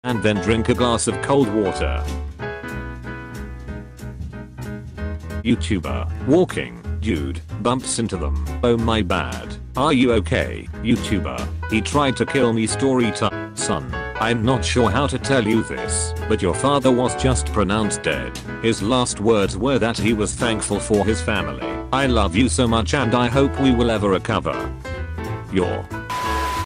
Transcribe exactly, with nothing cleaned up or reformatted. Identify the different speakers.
Speaker 1: and then drink a glass of cold water. YouTuber, walking, dude, bumps into them. Oh my bad. Are you okay, YouTuber? He tried to kill me story time. Son, I'm not sure how to tell you this, but your father was just pronounced dead. His last words were that he was thankful for his family. I love you so much and I hope we will ever recover. Your